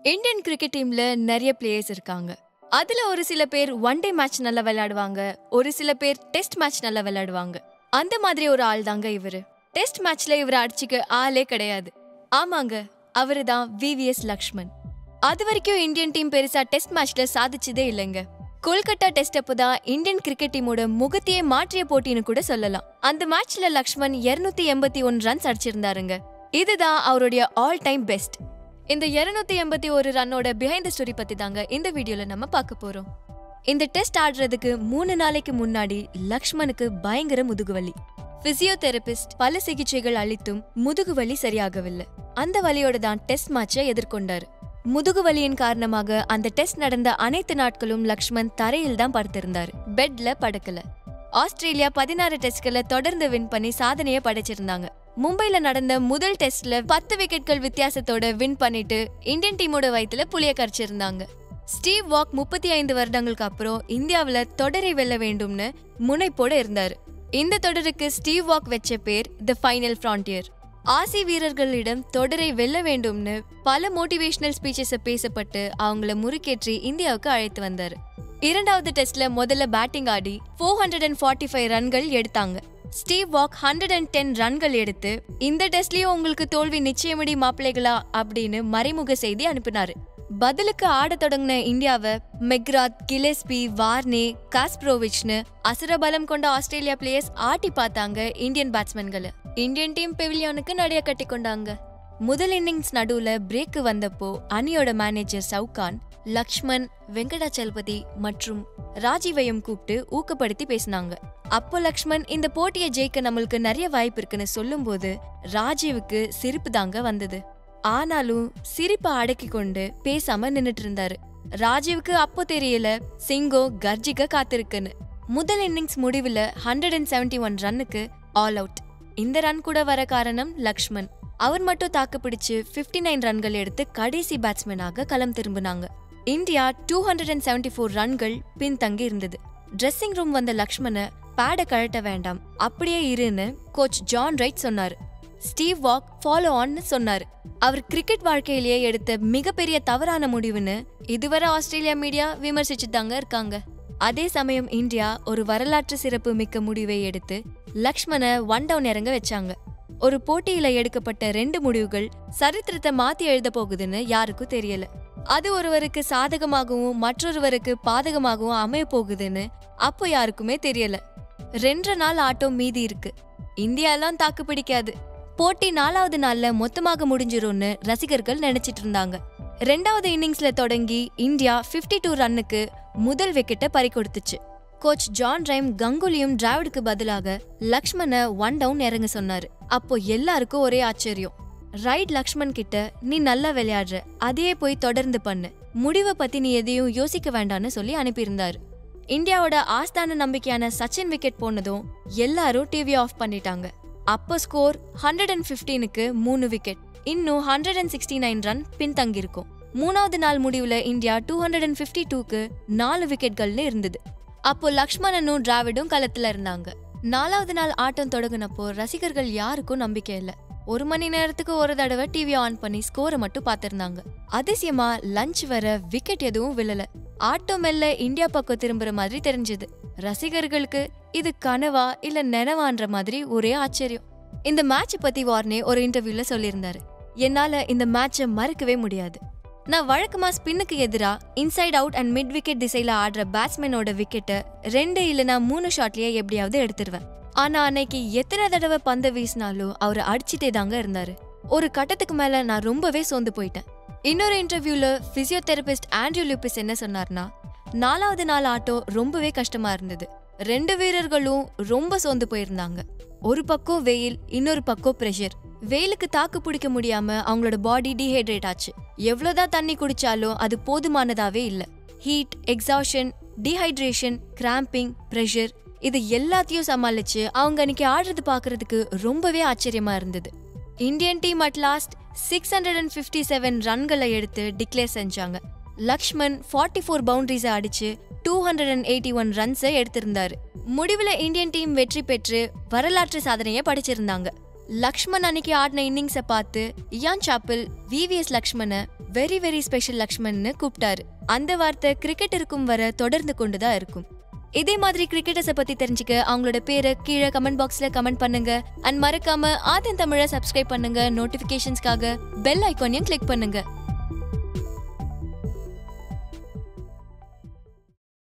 Indian cricket டீம்ல நிறைய players இருக்காங்க. அதுல ஒரு சில பேர் ஒன் டே மேட்ச் நல்லா விளையாடுவாங்க, ஒரு சில பேர் டெஸ்ட் மேட்ச் நல்லா விளையாடுவாங்க. அந்த மாதிரி ஒரு ஆள் தாங்க இவரு. டெஸ்ட் மேட்ச்ல இவரை அடிச்சுக்க ஆளே கிடையாது. ஆமாங்க, அவரு தான் VVS லக்ஷ்மன். அது வரைக்கும் இந்தியன் டீம் பெருசா டெஸ்ட் மேட்ச்ல சாதிச்சதே இல்லைங்க. கொல்கத்தா டெஸ்ட் அப்போதான் இந்தியன் கிரிக்கெட் டீமோட முகத்தையே மாற்றிய போட்டின்னு கூட சொல்லலாம். அந்த மேட்ச்ல லக்ஷ்மன் 281 ரன்ஸ் அடிச்சிருந்தாருங்க. இதுதான் அவருடைய ஆல் டைம் பெஸ்ட். இந்த 281 ரன்னோட பிஹைண்ட் தி ஸ்டோரி பத்தி தாங்க இந்த வீடியோல நம்ம பார்க்க போறோம். இந்த டெஸ்ட் ஆடுறதுக்கு 3 நாளைக்கு முன்னாடி லக்ஷ்மனுக்கு பயங்கர முதுகுவலி. பிசியோதெரபிஸ்ட் பல சிகிச்சைகள் அளித்தும் முதுகுவலி சரியாகவில்லை. அந்த வலியோட தான் டெஸ்ட் மேட்சை எதிர்கொண்டாரு. முதுகுவலியின் காரணமாக அந்த டெஸ்ட் நடந்த அனைத்து நாட்களும் லக்ஷ்மன் தரையில் தான் படுத்திருந்தாரு, பெட்ல படுக்கல. ஆஸ்திரேலியா 16 டெஸ்ட்களை தொடர்ந்து வின் பண்ணி சாதனையை படைச்சிருந்தாங்க. மும்பைல நடந்த முதல் டெஸ்ட்ல 10 விக்கெட்கள் வித்தியாசத்தோட வின் பண்ணிட்டு இந்தியன் டீமோட வயித்துல புளிய கரைச்சிருந்தாங்க. ஸ்டீவ் வாக் 35 வருடங்களுக்கு அப்புறம் இந்தியாவில தொடரை வெல்ல வேண்டும்னு முனைப்போட இருந்தாரு. இந்த தொடருக்கு ஸ்டீவ் வாக் வச்ச பேர் தி ஃபைனல் ஃப்ரான்டியர். ஆசி வீரர்களிடம் தொடரை வெல்ல வேண்டும்னு பல மோட்டிவேஷனல் ஸ்பீச்சஸ் பேசப்பட்டு அவங்கள முறுக்கேற்றி இந்தியாவுக்கு அழைத்து வந்தாரு. இரண்டாவது டெஸ்ட்ல முதல்ல பேட்டிங் ஆடி 445 ரன்கள் எடுத்தாங்க. ஸ்டீவ் வாக் 110 ரன்கள் எடுத்து இந்த டெஸ்ட்லயும் உங்களுக்கு தோல்வி நிச்சயமடி மாப்பிள்ளைகளா அப்படின்னு மறைமுக செய்தி அனுப்பினாரு. பதிலுக்கு ஆட தொடங்கின இந்தியாவை மெக்ராத், கிலெஸ்பி, வார்னே, காஸ்ப்ரோவிச்னு அசுரபலம் கொண்ட ஆஸ்திரேலியா பிளேயர்ஸ் ஆட்டி பார்த்தாங்க இந்தியன் பேட்ஸ்மேன்களை. இந்தியன் டீம் பெவிலியனுக்கு நடைய கட்டி கொண்டாங்க. முதல் இன்னிங்ஸ் நடுவுல பிரேக் வந்தப்போ அணியோட மேனேஜர் சவுகான் லக்ஷ்மன், வெங்கடாச்சலபதி மற்றும் ராஜீவையும் கூப்பிட்டு ஊக்கப்படுத்தி பேசினாங்க. அப்போ லக்ஷ்மன் இந்த போட்டியை ஜெயிக்க நம்மளுக்கு நிறைய வாய்ப்பு இருக்குன்னு சொல்லும் போது ராஜீவுக்கு சிரிப்பு தாங்க வந்தது. ஆனாலும் சிரிப்பை அடக்கி கொண்டு பேசாம நின்னுட்டு இருந்தாரு. ராஜீவுக்கு அப்போ தெரியல சிங்கம் கர்ஜிக்க காத்திருக்குன்னு. முதல் இன்னிங்ஸ் முடிவுல 171 ரன்னுக்கு ஆல் அவுட். இந்த ரன் கூட வர காரணம் லக்ஷ்மன். அவர் மட்டும் தாக்கு பிடிச்சு 59 ரன்கள் எடுத்து கடைசி பேட்ஸ்மேனாக களம் திரும்பினாங்க. இந்தியா 274 ரன்கள் பின்தங்கி இருந்தது. ட்ரெஸ்ஸிங் ரூம் வந்த லக்ஷ்மனை பேட கழட்ட வேண்டாம், அப்படியே இருன்னு கோச் ஜான் ரைட் சொன்னாரு. ஸ்டீவ் வாக் ஃபாலோ ஆன்னு சொன்னாரு. அவர் கிரிக்கெட் வாழ்க்கையிலேயே எடுத்த மிகப்பெரிய தவறான முடிவுன்னு இதுவரை ஆஸ்திரேலியா மீடியா விமர்சிச்சு தாங்க இருக்காங்க. அதே சமயம் இந்தியா ஒரு வரலாற்று சிறப்பு மிக்க முடிவை எடுத்து லக்ஷ்மனை ஒன் டவுன் இறங்க வச்சாங்க. ஒரு போட்டியில எடுக்கப்பட்ட 2 முடிவுகள் சரித்திரத்தை மாத்தி எழுத போகுதுன்னு யாருக்கும் தெரியல. அது ஒருவருக்கு சாதகமாகவும் மற்றொருவருக்கு பாதகமாகவும் அமைய போகுதுன்னு அப்போ யாருக்குமே தெரியல. 2 நாள் ஆட்டம் மீதி இருக்கு. இந்தியாலாம் தாக்கு பிடிக்காது. போட்டி 4வது நாள்ல மொத்தமாக முடிஞ்சிரும்னு ரசிகர்கள் நினைச்சிட்டு இருந்தாங்க. 2வது இன்னிங்ஸ்ல தொடங்கி இந்தியா 52 ரன்னுக்கு முதல் விக்கெட்டை பறிகொடுத்துச்சு. கோச் ஜான் ரைம் கங்குலியும் டிராவிடுக்கு பதிலாக லக்ஷ்மனை ஒன் டவுன் இறங்க சொன்னாரு. அப்போ எல்லாருக்கும் ஒரே ஆச்சரியம். ரைட் லக்ஷ்மன் கிட்ட, நீ நல்லா விளையாடுற, அதையே போய் தொடர்ந்து பண்ணு, முடிவை பத்தி நீ எதையும் யோசிக்க வேண்டான்னு சொல்லி அனுப்பியிருந்தாரு. இந்தியாவோட ஆஸ்தான நம்பிக்கையான சச்சின் விக்கெட் போனதும் எல்லாரும் டிவி ஆஃப் பண்ணிட்டாங்க. அப்போ ஸ்கோர் 115க்கு 3 விக்கெட், இன்னும் 169 ரன் பின்தங்கிருக்கும். 3வது நாள் முடிவுல இந்தியா 252க்கு 4 விக்கெட்கள்னு இருந்தது. அப்போ லக்ஷ்மணனும் டிராவிடும் களத்துல இருந்தாங்க. 4வது நாள் ஆட்டம் தொடங்கினப்போ ரசிகர்கள் யாருக்கும் நம்பிக்கை இல்ல. 1 மணி நேரத்துக்கு ஒரு தடவை டிவி ஆன் பண்ணி ஸ்கோரை மட்டும் பாத்திருந்தாங்க. அதிசயமா லஞ்ச் வர விக்கெட் எதுவும் விழல. ஆட்டம் மெல்ல இந்தியா பக்கம் திரும்புற மாதிரி தெரிஞ்சது. ரசிகர்களுக்கு இது கனவா இல்ல நெனவான்ற மாதிரி ஒரே ஆச்சரியம். இந்த மேட்ச் பத்தி வார்னே ஒரு இன்டர்வியூல சொல்லியிருந்தாரு. என்னால இந்த மேட்சை மறக்கவே முடியாது. நான் வழக்கமா ஸ்பின்னுக்கு எதிரா inside out and mid wicket திசையில ஆடுற பேட்ஸ்மேனோட விக்கெட்டை 2 இல்லைனா 3 ஷாட்லயே எப்படியாவது எடுத்துருவேன். ஆனா அன்னைக்கு எத்தனை தடவை பந்து வீசினாலும் அவர் அடிச்சுட்டே தாங்க இருந்தாரு. ஒரு கட்டத்துக்கு மேல நான் ரொம்பவே சோர்ந்து போயிட்டேன். இன்னொரு இன்டர்வியூல பிசியோதெரபிஸ்ட் ஆண்ட்ரூ லூபிஸ் என்ன சொன்னார்னா, 4வது நாள் ஆட்டம் ரொம்பவே கஷ்டமா இருந்தது. 2 வீரர்களும் ரொம்ப சோர்ந்து போயிருந்தாங்க. ஒரு பக்கம் வெயில், இன்னொரு பக்கம் பிரஷர். வெயிலுக்கு தாக்கு பிடிக்க முடியாம அவங்களோட பாடி டீஹைட்ரேட் ஆச்சு. எவ்வளவுதான் தண்ணி குடிச்சாலும் அது போதுமானதாவே இல்ல. Heat, exhaustion, dehydration, cramping, pressure, இது எல்லாத்தையும் சமாளிச்சு அவங்க அன்னைக்கு ஆடுறது பாக்குறதுக்கு ரொம்பவே ஆச்சரியமா இருந்தது. இந்தியன் டீம் அட் லாஸ்ட் 657 ரன்களை எடுத்து டிக்ளேர் செஞ்சாங்க. லக்ஷ்மன் 44 பவுண்டரிஸை அடிச்சு 281 ரன்ஸை எடுத்திருந்தாரு. முடிவுல இந்தியன் டீம் வெற்றி பெற்று வரலாற்று சாதனையை படைச்சிருந்தாங்க. லக்ஷ்மன் அன்னைக்கு ஆடின இன்னிங்ஸை பார்த்து இயான் சாப்பல் விவிஎஸ் லக்ஷ்மனை வெரி வெரி ஸ்பெஷல் லக்ஷ்மன்னு கூப்பிட்டாரு. அந்த வார்த்தை கிரிக்கெட் இருக்கும் வர தொடர்ந்து கொண்டுதான் இருக்கும். இதே மாதிரி கிரிக்கெட்டர்ஸை பத்தி தெரிஞ்சுக்க அவங்களோட பேரை கீழே கமெண்ட் பாக்ஸ்ல கமெண்ட் பண்ணுங்க. அண்ட் மறக்காம ஆதன் தமிழை சப்ஸ்கிரைப் பண்ணுங்க. நோட்டிபிகேஷன்ஸ்க்காக பெல் ஐகானையும் கிளிக் பண்ணுங்க.